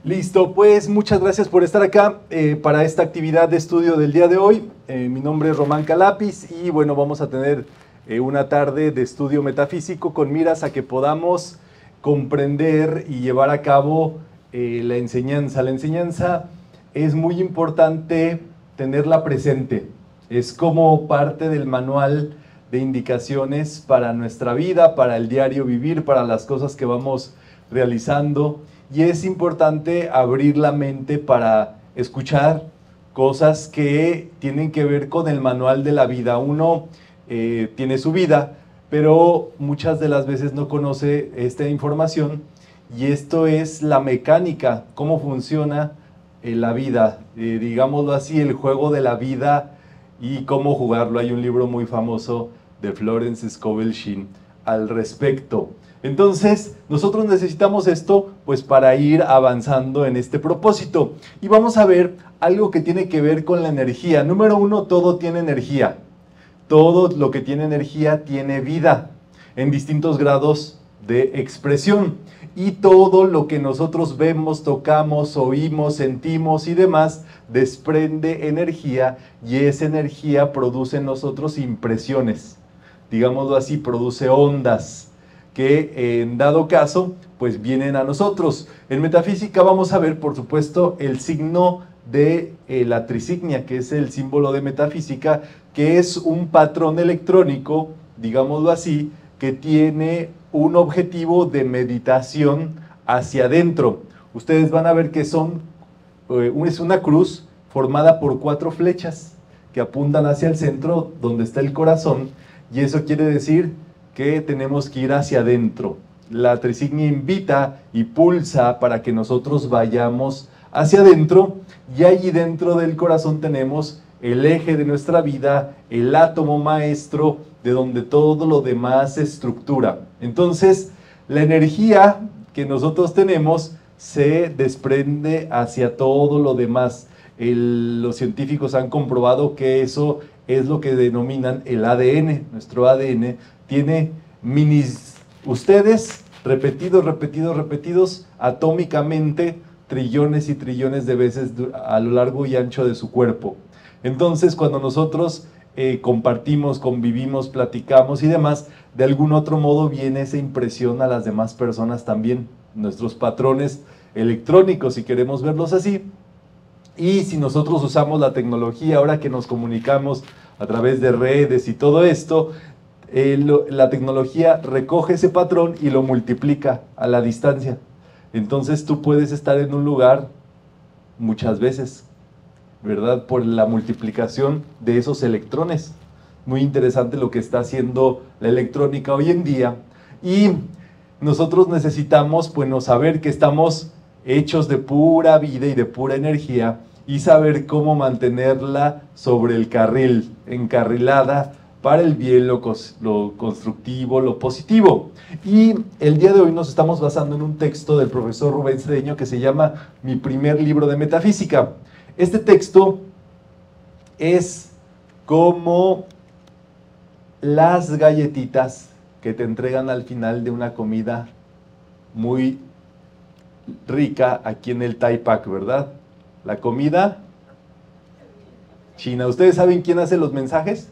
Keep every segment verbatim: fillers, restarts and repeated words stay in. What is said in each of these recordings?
Listo, pues muchas gracias por estar acá eh, para esta actividad de estudio del día de hoy. Eh, mi nombre es Román Calapis y bueno, vamos a tener eh, una tarde de estudio metafísico con miras a que podamos comprender y llevar a cabo eh, la enseñanza. La enseñanza es muy importante tenerla presente. Es como parte del manual de indicaciones para nuestra vida, para el diario vivir, para las cosas que vamos realizando. Y es importante abrir la mente para escuchar cosas que tienen que ver con el manual de la vida. Uno eh, tiene su vida, pero muchas de las veces no conoce esta información y esto es la mecánica, cómo funciona eh, la vida, eh, digámoslo así, el juego de la vida y cómo jugarlo. Hay un libro muy famoso de Florence Scovel Shinn al respecto. Entonces, nosotros necesitamos esto pues para ir avanzando en este propósito. Y vamos a ver algo que tiene que ver con la energía. Número uno, todo tiene energía. Todo lo que tiene energía tiene vida en distintos grados de expresión. Y todo lo que nosotros vemos, tocamos, oímos, sentimos y demás desprende energía y esa energía produce en nosotros impresiones. Digámoslo así, produce ondas que en dado caso, pues vienen a nosotros. En metafísica vamos a ver, por supuesto, el signo de eh, la trisignia, que es el símbolo de metafísica, que es un patrón electrónico, digámoslo así, que tiene un objetivo de meditación hacia adentro. Ustedes van a ver que son, eh, es una cruz formada por cuatro flechas que apuntan hacia el centro, donde está el corazón, y eso quiere decir que tenemos que ir hacia adentro. La trisignia invita y pulsa para que nosotros vayamos hacia adentro y allí dentro del corazón tenemos el eje de nuestra vida, el átomo maestro de donde todo lo demás se estructura. Entonces, la energía que nosotros tenemos se desprende hacia todo lo demás. El, los científicos han comprobado que eso es lo que denominan el A D N. Nuestro A D N tiene minis, ustedes, repetidos, repetidos, repetidos, atómicamente, trillones y trillones de veces a lo largo y ancho de su cuerpo. Entonces, cuando nosotros eh, compartimos, convivimos, platicamos y demás, de algún otro modo viene esa impresión a las demás personas también, nuestros patrones electrónicos, si queremos verlos así. Y si nosotros usamos la tecnología, ahora que nos comunicamos a través de redes y todo esto, eh, lo, la tecnología recoge ese patrón y lo multiplica a la distancia. Entonces tú puedes estar en un lugar muchas veces, ¿verdad? Por la multiplicación de esos electrones. Muy interesante lo que está haciendo la electrónica hoy en día. Y nosotros necesitamos, pues, no saber que estamos hechos de pura vida y de pura energía y saber cómo mantenerla sobre el carril, encarrilada para el bien, lo, lo constructivo, lo positivo. Y el día de hoy nos estamos basando en un texto del profesor Rubén Cedeño que se llama Mi primer libro de metafísica. Este texto es como las galletitas que te entregan al final de una comida muy rica aquí en el Thai Pack, ¿verdad? La comida china. ¿Ustedes saben quién hace los mensajes?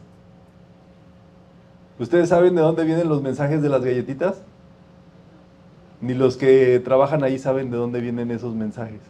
¿Ustedes saben de dónde vienen los mensajes de las galletitas? Ni los que trabajan ahí saben de dónde vienen esos mensajes.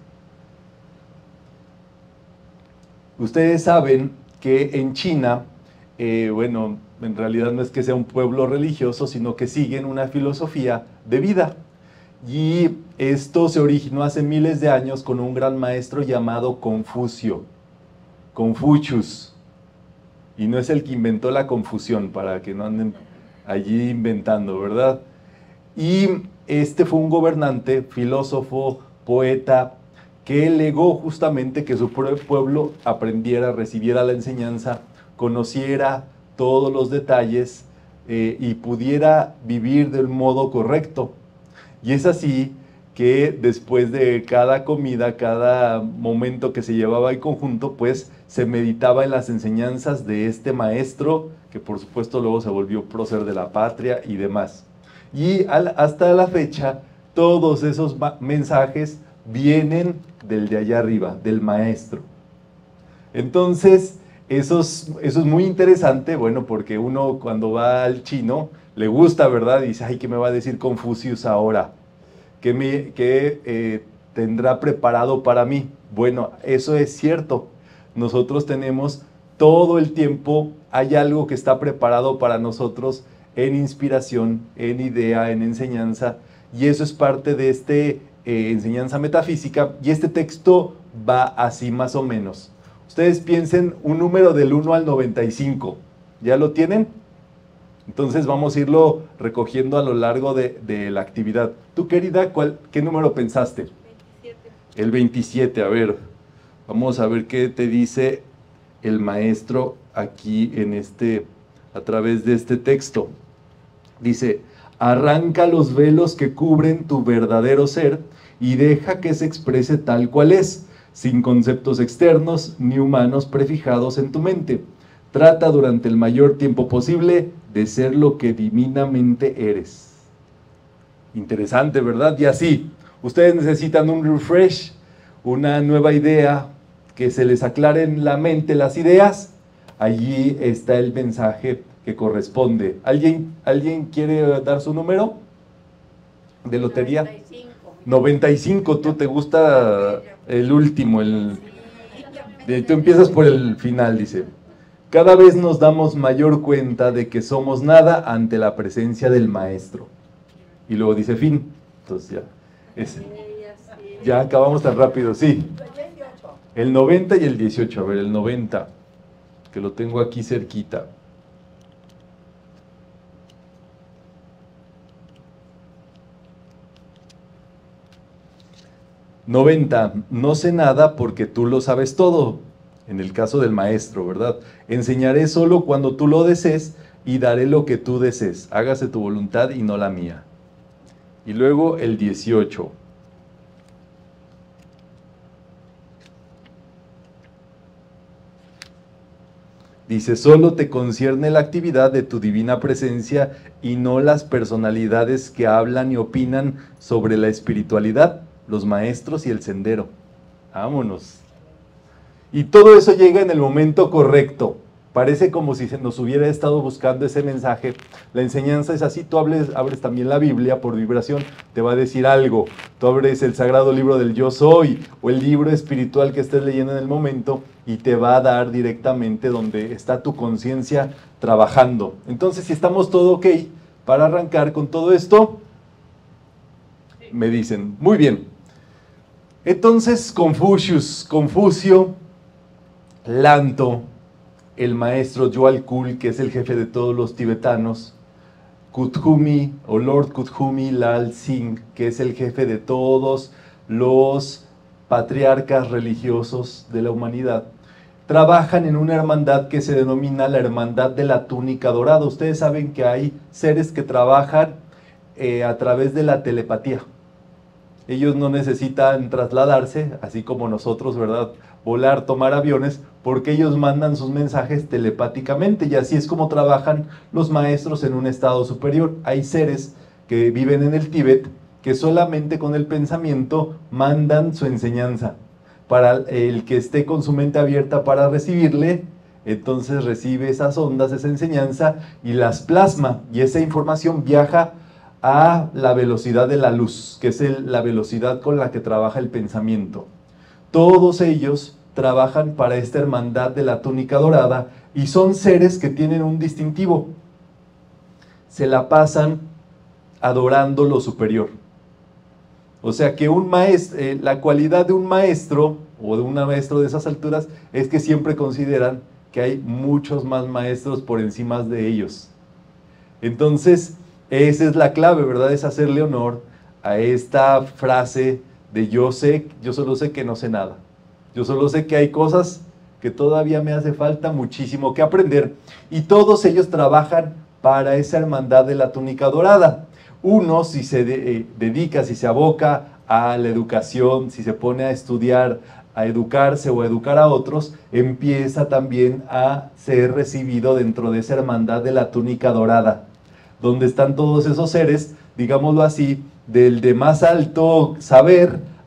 Ustedes saben que en China, eh, bueno, en realidad no es que sea un pueblo religioso, sino que siguen una filosofía de vida. Y esto se originó hace miles de años con un gran maestro llamado Confucio, Confucius. Y no es el que inventó la confusión, para que no anden allí inventando, ¿verdad? Y este fue un gobernante, filósofo, poeta, que legó justamente que su pueblo aprendiera, recibiera la enseñanza, conociera todos los detalles eh, y pudiera vivir del modo correcto. Y es así que después de cada comida, cada momento que se llevaba en conjunto, pues se meditaba en las enseñanzas de este maestro, que por supuesto luego se volvió prócer de la patria y demás. Y al, hasta la fecha, todos esos mensajes vienen del de allá arriba, del maestro. Entonces, eso es, eso es muy interesante, bueno, porque uno cuando va al chino le gusta, ¿verdad? Y dice, ay, ¿qué me va a decir Confucius ahora? ¿Qué, me, qué eh, tendrá preparado para mí? Bueno, eso es cierto. Nosotros tenemos todo el tiempo, hay algo que está preparado para nosotros en inspiración, en idea, en enseñanza, y eso es parte de esta eh, enseñanza metafísica, y este texto va así más o menos. Ustedes piensen un número del uno al noventa y cinco, ¿ya lo tienen? Entonces vamos a irlo recogiendo a lo largo de, de la actividad. Tú, querida, ¿cuál, ¿qué número pensaste? veintisiete. El veintisiete, a ver, vamos a ver qué te dice el maestro aquí en este, a través de este texto. Dice, arranca los velos que cubren tu verdadero ser y deja que se exprese tal cual es, sin conceptos externos ni humanos prefijados en tu mente. Trata durante el mayor tiempo posible de ser lo que divinamente eres. Interesante, ¿verdad? Y así, ustedes necesitan un refresh, una nueva idea, que se les aclare en la mente las ideas. Allí está el mensaje que corresponde. ¿Alguien, ¿alguien quiere dar su número de lotería? noventa y cinco. noventa y cinco, tú te gusta el último, el, de, tú empiezas por el final, dice. Cada vez nos damos mayor cuenta de que somos nada ante la presencia del maestro. Y luego dice fin. Entonces ya, ese. Ya acabamos tan rápido, sí. El noventa y el dieciocho, a ver, el noventa, que lo tengo aquí cerquita. noventa, no sé nada porque tú lo sabes todo, en el caso del maestro, ¿verdad? Enseñaré solo cuando tú lo desees y daré lo que tú desees, hágase tu voluntad y no la mía. Y luego el dieciocho. Dice, solo te concierne la actividad de tu divina presencia y no las personalidades que hablan y opinan sobre la espiritualidad, los maestros y el sendero. Vámonos. Y todo eso llega en el momento correcto. Parece como si se nos hubiera estado buscando ese mensaje. La enseñanza es así, tú hables, abres también la Biblia por vibración, te va a decir algo. Tú abres el sagrado libro del Yo Soy o el libro espiritual que estés leyendo en el momento y te va a dar directamente donde está tu conciencia trabajando. Entonces, si estamos todo ok para arrancar con todo esto, me dicen, muy bien. Entonces, Confucius, Confucio, Lanto, el maestro Joalkul, que es el jefe de todos los tibetanos, Kuthumi o Lord Kuthumi Lal Singh, que es el jefe de todos los patriarcas religiosos de la humanidad, trabajan en una hermandad que se denomina la Hermandad de la Túnica Dorada. Ustedes saben que hay seres que trabajan eh, a través de la telepatía. Ellos no necesitan trasladarse, así como nosotros, ¿verdad? Volar, tomar aviones, porque ellos mandan sus mensajes telepáticamente y así es como trabajan los maestros en un estado superior. Hay seres que viven en el Tíbet que solamente con el pensamiento mandan su enseñanza. Para el que esté con su mente abierta para recibirle, entonces recibe esas ondas, esa enseñanza y las plasma y esa información viaja a la velocidad de la luz, que es el, la velocidad con la que trabaja el pensamiento. Todos ellos trabajan para esta hermandad de la túnica dorada y son seres que tienen un distintivo. Se la pasan adorando lo superior. O sea que un maestro, eh, la cualidad de un maestro o de un maestro de esas alturas es que siempre consideran que hay muchos más maestros por encima de ellos. Entonces, esa es la clave, ¿verdad? Es hacerle honor a esta frase de yo sé, yo solo sé que no sé nada. Yo solo sé que hay cosas que todavía me hace falta muchísimo que aprender. Y todos ellos trabajan para esa hermandad de la túnica dorada. Uno, si se de, eh, dedica, si se aboca a la educación, si se pone a estudiar, a educarse o a educar a otros, empieza también a ser recibido dentro de esa hermandad de la túnica dorada, donde están todos esos seres, digámoslo así, del de más alto saber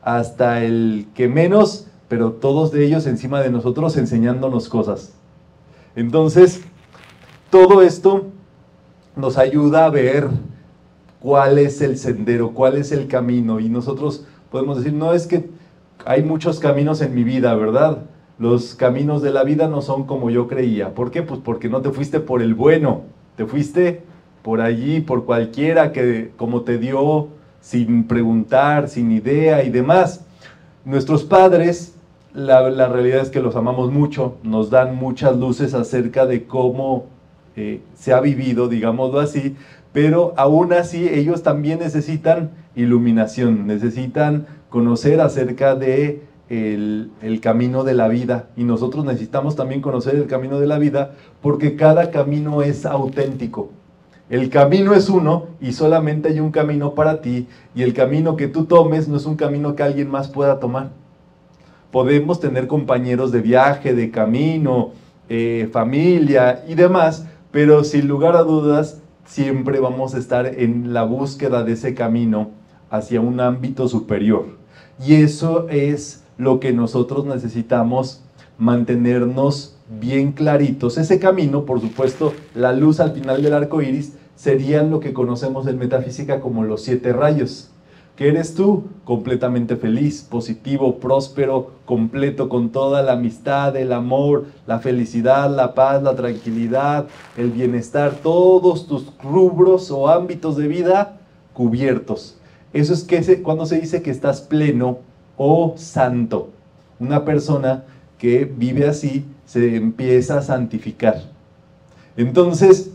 hasta el que menos, pero todos de ellos encima de nosotros enseñándonos cosas. Entonces, todo esto nos ayuda a ver cuál es el sendero, cuál es el camino, y nosotros podemos decir, no, es que hay muchos caminos en mi vida, ¿verdad? Los caminos de la vida no son como yo creía. ¿Por qué? Pues porque no te fuiste por el bueno, te fuiste por allí, por cualquiera que como te dio, sin preguntar, sin idea y demás. Nuestros padres, la, la realidad es que los amamos mucho, nos dan muchas luces acerca de cómo eh, se ha vivido, digámoslo así, pero aún así ellos también necesitan iluminación, necesitan conocer acerca de el, el camino de la vida, y nosotros necesitamos también conocer el camino de la vida porque cada camino es auténtico. El camino es uno y solamente hay un camino para ti, y el camino que tú tomes no es un camino que alguien más pueda tomar. Podemos tener compañeros de viaje, de camino, eh, familia y demás, pero sin lugar a dudas siempre vamos a estar en la búsqueda de ese camino hacia un ámbito superior. Y eso es lo que nosotros necesitamos, mantenernos bien claritos. Ese camino, por supuesto, la luz al final del arco iris, serían lo que conocemos en metafísica como los siete rayos. ¿Qué eres tú? Completamente feliz, positivo, próspero, completo, con toda la amistad, el amor, la felicidad, la paz, la tranquilidad, el bienestar, todos tus rubros o ámbitos de vida cubiertos. Eso es que se, cuando se dice que estás pleno o santo. Una persona que vive así se empieza a santificar. Entonces,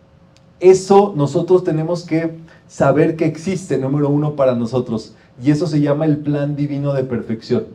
eso nosotros tenemos que saber que existe, número uno, para nosotros, y eso se llama el plan divino de perfección.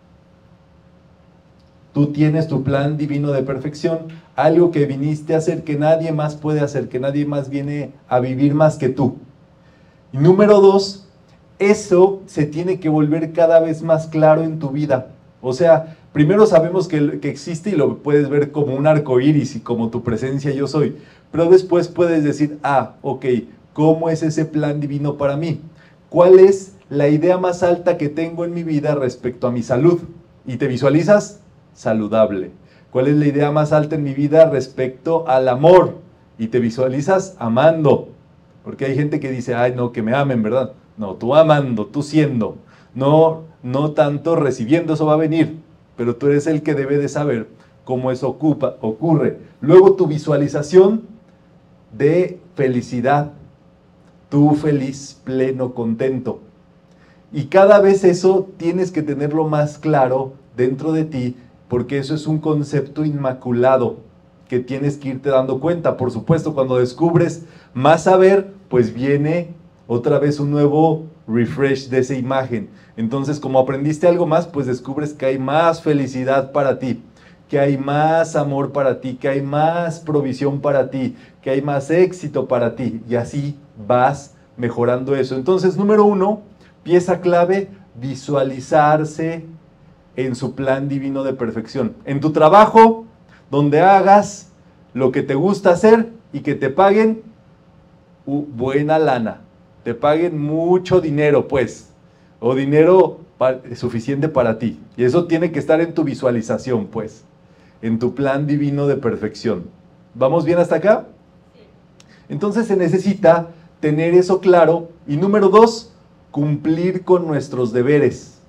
Tú tienes tu plan divino de perfección, algo que viniste a hacer que nadie más puede hacer, que nadie más viene a vivir más que tú. Y número dos, eso se tiene que volver cada vez más claro en tu vida. O sea, primero sabemos que, que existe y lo puedes ver como un arco iris y como tu presencia yo soy, pero después puedes decir, ah, ok, ¿cómo es ese plan divino para mí? ¿Cuál es la idea más alta que tengo en mi vida respecto a mi salud? ¿Y te visualizas? Saludable. ¿Cuál es la idea más alta en mi vida respecto al amor? Y te visualizas amando. Porque hay gente que dice, ay, no, que me amen, ¿verdad? No, tú amando, tú siendo. No, no tanto recibiendo, eso va a venir. Pero tú eres el que debe de saber cómo eso ocupa, ocurre. Luego tu visualización de felicidad. Tú feliz, pleno, contento. Y cada vez eso tienes que tenerlo más claro dentro de ti, porque eso es un concepto inmaculado que tienes que irte dando cuenta. Por supuesto, cuando descubres más saber, pues viene otra vez un nuevo refresh de esa imagen. Entonces, como aprendiste algo más, pues descubres que hay más felicidad para ti, que hay más amor para ti, que hay más provisión para ti, que hay más éxito para ti, y así vas mejorando eso. Entonces, número uno, pieza clave, visualizarse en su plan divino de perfección. En tu trabajo, donde hagas lo que te gusta hacer y que te paguen uh, buena lana, te paguen mucho dinero, pues, o dinero pa- suficiente para ti. Y eso tiene que estar en tu visualización, pues, en tu plan divino de perfección. ¿Vamos bien hasta acá? Entonces se necesita tener eso claro. Y número dos, cumplir con nuestros deberes.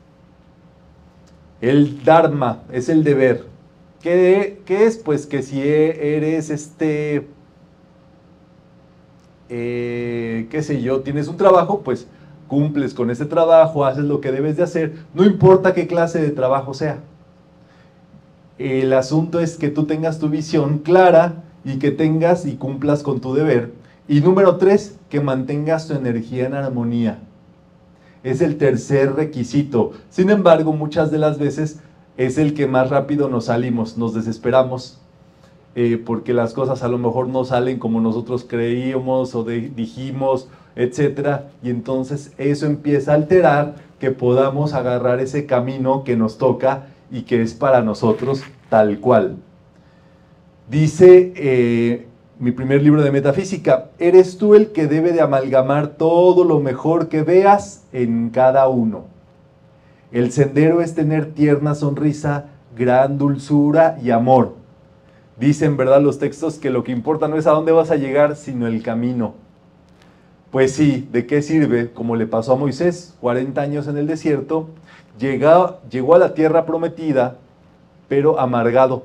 El Dharma es el deber. ¿Qué, qué es? Pues que si eres este, eh, qué sé yo, tienes un trabajo, pues cumples con ese trabajo, haces lo que debes de hacer, no importa qué clase de trabajo sea. El asunto es que tú tengas tu visión clara y que tengas y cumplas con tu deber. Y número tres, que mantengas tu energía en armonía. Es el tercer requisito. Sin embargo, muchas de las veces es el que más rápido nos salimos, nos desesperamos, eh, porque las cosas a lo mejor no salen como nosotros creíamos o de, dijimos, etcétera. Y entonces eso empieza a alterar que podamos agarrar ese camino que nos toca y que es para nosotros tal cual. Dice eh, mi primer libro de metafísica, eres tú el que debe de amalgamar todo lo mejor que veas en cada uno. El sendero es tener tierna sonrisa, gran dulzura y amor. Dicen, ¿verdad?, los textos que lo que importa no es a dónde vas a llegar, sino el camino. Pues sí, ¿de qué sirve? Como le pasó a Moisés, cuarenta años en el desierto, llegó, llegó a la tierra prometida, pero amargado.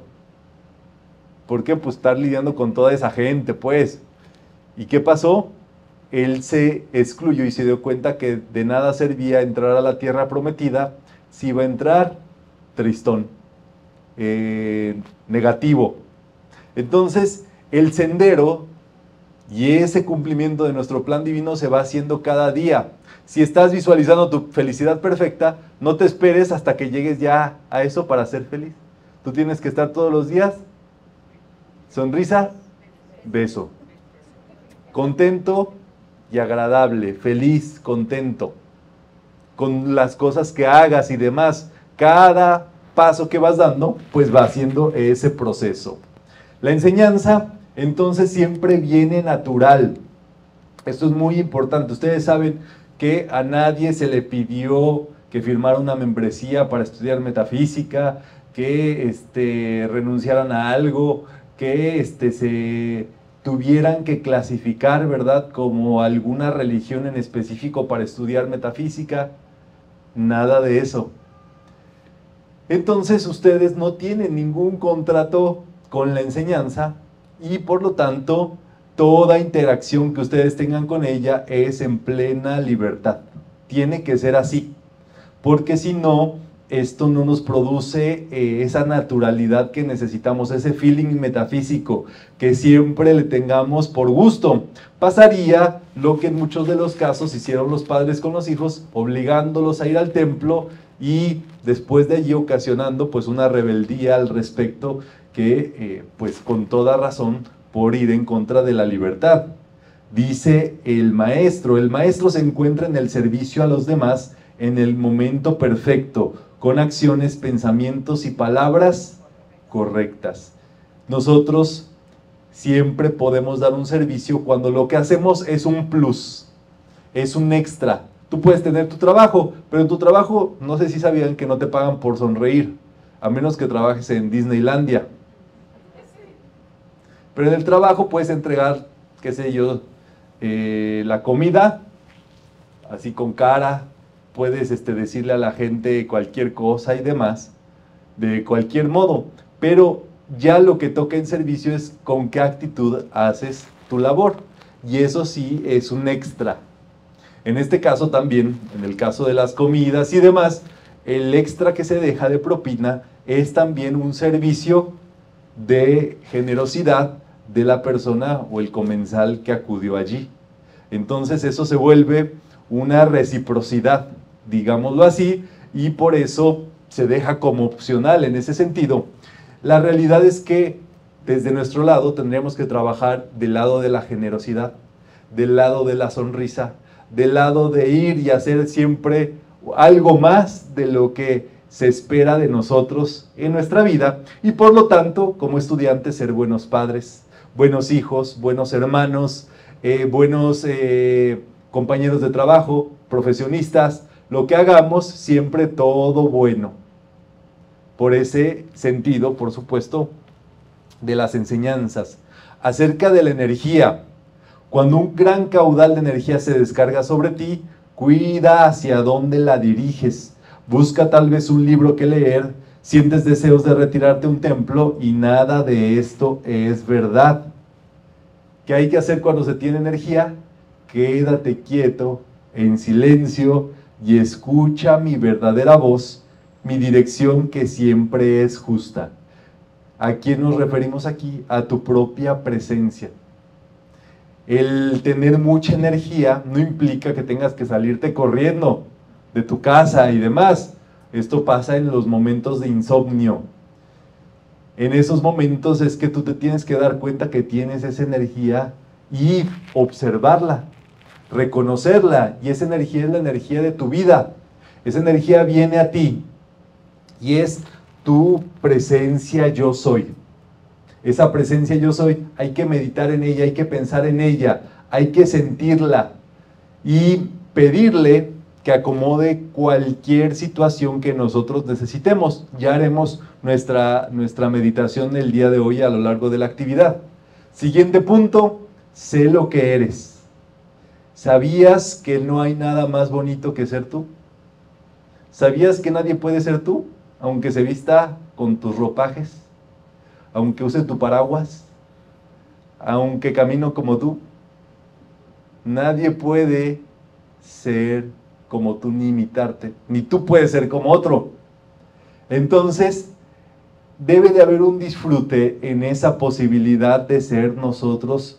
¿Por qué? Pues estar lidiando con toda esa gente, pues. ¿Y qué pasó? Él se excluyó y se dio cuenta que de nada servía entrar a la tierra prometida si iba a entrar tristón, eh, negativo. Entonces, el sendero y ese cumplimiento de nuestro plan divino se va haciendo cada día. Si estás visualizando tu felicidad perfecta, no te esperes hasta que llegues ya a eso para ser feliz. Tú tienes que estar todos los días, sonrisa, beso, contento y agradable, feliz, contento, con las cosas que hagas y demás. Cada paso que vas dando, pues va haciendo ese proceso. La enseñanza, entonces, siempre viene natural. Esto es muy importante. Ustedes saben que a nadie se le pidió que firmara una membresía para estudiar metafísica, que este, renunciaran a algo, que este, se tuvieran que clasificar, ¿verdad?, como alguna religión en específico para estudiar metafísica. Nada de eso. Entonces, ustedes no tienen ningún contrato con la enseñanza y por lo tanto toda interacción que ustedes tengan con ella es en plena libertad. Tiene que ser así, porque si no, esto no nos produce eh, esa naturalidad que necesitamos, ese feeling metafísico que siempre le tengamos por gusto. Pasaría lo que en muchos de los casos hicieron los padres con los hijos, obligándolos a ir al templo y después de allí ocasionando pues una rebeldía al respecto que eh, pues con toda razón por ir en contra de la libertad. Dice el maestro, el maestro se encuentra en el servicio a los demás en el momento perfecto, con acciones, pensamientos y palabras correctas. Nosotros siempre podemos dar un servicio cuando lo que hacemos es un plus, es un extra. Tú puedes tener tu trabajo, pero en tu trabajo no sé si sabían que no te pagan por sonreír, a menos que trabajes en Disneylandia. Pero en el trabajo puedes entregar, qué sé yo, eh, la comida, así con cara, puedes este, decirle a la gente cualquier cosa y demás, de cualquier modo, pero ya lo que toca en servicio es con qué actitud haces tu labor, y eso sí es un extra. En este caso también, en el caso de las comidas y demás, el extra que se deja de propina es también un servicio de generosidad de la persona o el comensal que acudió allí. Entonces eso se vuelve una reciprocidad, digámoslo así, y por eso se deja como opcional en ese sentido. La realidad es que desde nuestro lado tendríamos que trabajar del lado de la generosidad, del lado de la sonrisa, del lado de ir y hacer siempre algo más de lo que se espera de nosotros en nuestra vida, y por lo tanto, como estudiantes, ser buenos padres, buenos hijos, buenos hermanos, eh, buenos eh, compañeros de trabajo, profesionistas, lo que hagamos, siempre todo bueno. Por ese sentido, por supuesto, de las enseñanzas. Acerca de la energía, cuando un gran caudal de energía se descarga sobre ti, cuida hacia dónde la diriges. Busca tal vez un libro que leer, sientes deseos de retirarte a un templo y nada de esto es verdad. ¿Qué hay que hacer cuando se tiene energía? Quédate quieto, en silencio, y escucha mi verdadera voz, mi dirección que siempre es justa. ¿A quién nos referimos aquí? A tu propia presencia. El tener mucha energía no implica que tengas que salirte corriendo de tu casa y demás. Esto pasa en los momentos de insomnio. En esos momentos es que tú te tienes que dar cuenta que tienes esa energía y observarla, reconocerla, y esa energía es la energía de tu vida. Esa energía viene a ti y es tu presencia yo soy. Esa presencia yo soy, hay que meditar en ella, hay que pensar en ella, hay que sentirla y pedirle que acomode cualquier situación que nosotros necesitemos. Ya haremos nuestra, nuestra meditación el día de hoy a lo largo de la actividad. Siguiente punto, sé lo que eres. ¿Sabías que no hay nada más bonito que ser tú? ¿Sabías que nadie puede ser tú? Aunque se vista con tus ropajes, aunque use tu paraguas, aunque camino como tú. Nadie puede ser como tú ni imitarte, ni tú puedes ser como otro. Entonces, debe de haber un disfrute en esa posibilidad de ser nosotros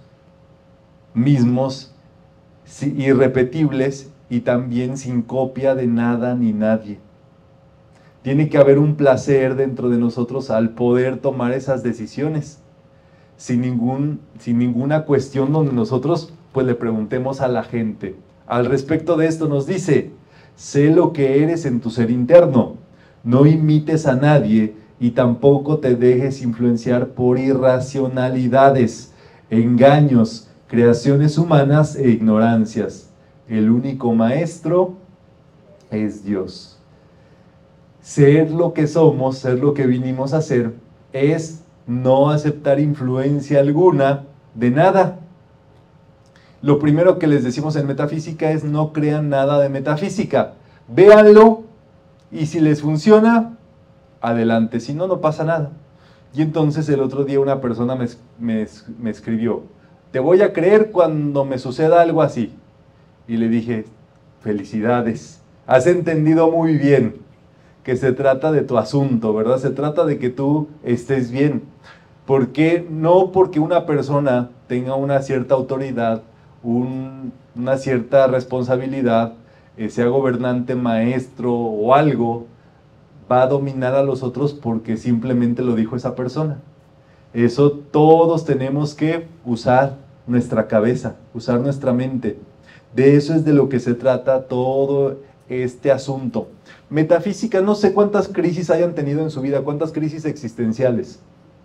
mismos, irrepetibles y también sin copia de nada ni nadie. Tiene que haber un placer dentro de nosotros al poder tomar esas decisiones, sin, ningún, sin ninguna cuestión donde nosotros pues le preguntemos a la gente. Al respecto de esto nos dice, sé lo que eres en tu ser interno, no imites a nadie y tampoco te dejes influenciar por irracionalidades, engaños, creaciones humanas e ignorancias. El único maestro es Dios. Ser lo que somos, ser lo que vinimos a ser, es no aceptar influencia alguna de nada. Lo primero que les decimos en metafísica es no crean nada de metafísica. Véanlo y si les funciona, adelante. Si no, no pasa nada. Y entonces el otro día una persona me, me, me escribió, te voy a creer cuando me suceda algo así. Y le dije, felicidades, has entendido muy bien que se trata de tu asunto, ¿verdad? Se trata de que tú estés bien. ¿Por qué? No porque una persona tenga una cierta autoridad, un, una cierta responsabilidad, eh, sea gobernante, maestro o algo, va a dominar a los otros porque simplemente lo dijo esa persona. Eso todos tenemos que usar nuestra cabeza, usar nuestra mente. De eso es de lo que se trata todo este asunto. Metafísica, no sé cuántas crisis hayan tenido en su vida, cuántas crisis existenciales.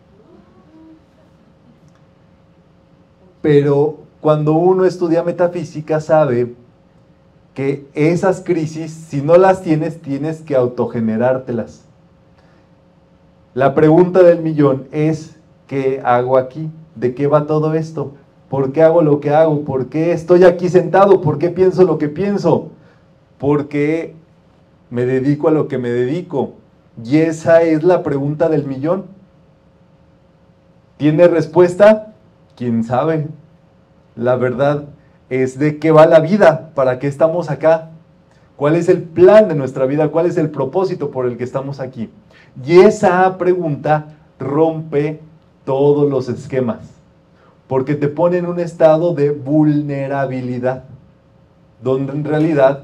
Pero cuando uno estudia metafísica sabe que esas crisis, si no las tienes, tienes que autogenerártelas. La pregunta del millón es, ¿qué hago aquí? ¿De qué va todo esto? ¿Por qué hago lo que hago? ¿Por qué estoy aquí sentado? ¿Por qué pienso lo que pienso? ¿Por qué me dedico a lo que me dedico? Y esa es la pregunta del millón. ¿Tiene respuesta? ¿Quién sabe? La verdad es de qué va la vida, para qué estamos acá, cuál es el plan de nuestra vida, cuál es el propósito por el que estamos aquí. Y esa pregunta rompe todos los esquemas, porque te pone en un estado de vulnerabilidad, donde en realidad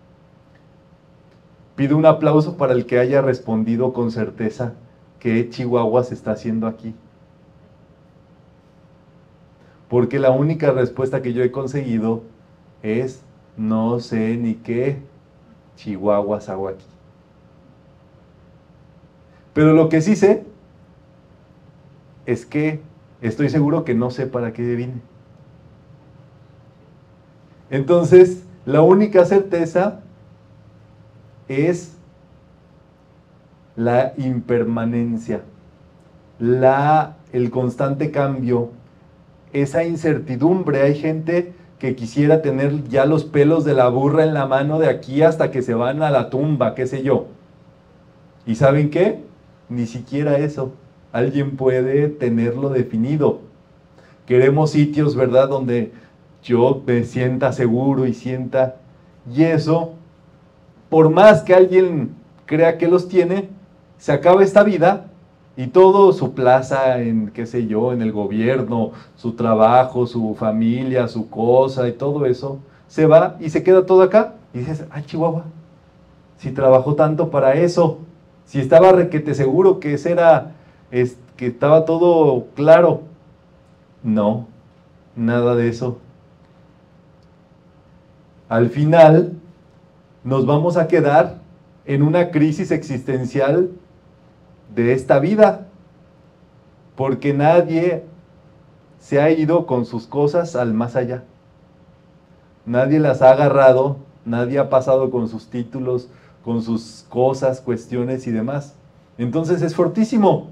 pido un aplauso para el que haya respondido con certeza qué Chihuahua se está haciendo aquí. Porque la única respuesta que yo he conseguido es no sé ni qué chihuahuas hago aquí. Pero lo que sí sé es que estoy seguro que no sé para qué vine. Entonces, la única certeza es la impermanencia, la, el constante cambio, esa incertidumbre. Hay gente que quisiera tener ya los pelos de la burra en la mano de aquí hasta que se van a la tumba, qué sé yo. ¿Y saben qué? Ni siquiera eso. Alguien puede tenerlo definido. Queremos sitios, ¿verdad?, donde yo me sienta seguro y sienta... Y eso, por más que alguien crea que los tiene, se acaba esta vida y todo, su plaza en, qué sé yo, en el gobierno, su trabajo, su familia, su cosa y todo eso, se va y se queda todo acá. Y dices, ah, Chihuahua, si trabajó tanto para eso, si estaba requete seguro que ese era, es, que estaba todo claro. No, nada de eso. Al final, nos vamos a quedar en una crisis existencial de esta vida, porque nadie se ha ido con sus cosas al más allá. Nadie las ha agarrado Nadie ha pasado con sus títulos, con sus cosas, cuestiones y demás. Entonces es fortísimo.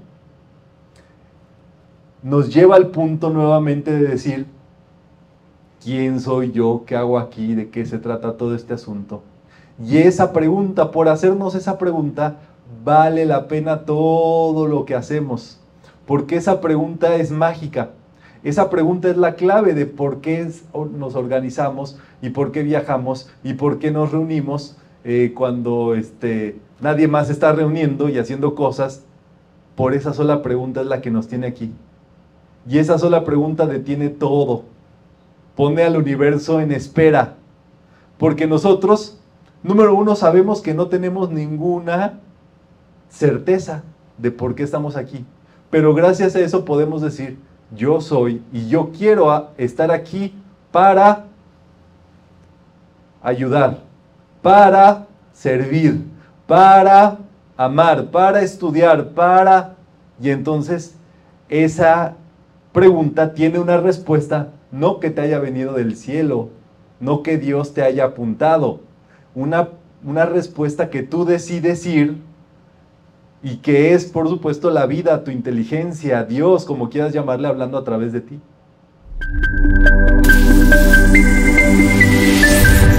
Nos lleva al punto nuevamente de decir, ¿quién soy yo? ¿Qué hago aquí? ¿De qué se trata todo este asunto? Y esa pregunta, por hacernos esa pregunta, vale la pena todo lo que hacemos. Porque esa pregunta es mágica. Esa pregunta es la clave de por qué nos organizamos y por qué viajamos y por qué nos reunimos eh, cuando este, nadie más está reuniendo y haciendo cosas. Por esa sola pregunta es la que nos tiene aquí. Y esa sola pregunta detiene todo. Pone al universo en espera. Porque nosotros, número uno, sabemos que no tenemos ninguna certeza de por qué estamos aquí. Pero gracias a eso podemos decir, yo soy y yo quiero estar aquí para ayudar, para servir, para amar, para estudiar, para... Y entonces esa pregunta tiene una respuesta, no que te haya venido del cielo, no que Dios te haya apuntado, una, una respuesta que tú decides ir y que es, por supuesto, la vida, tu inteligencia, Dios, como quieras llamarle, hablando a través de ti.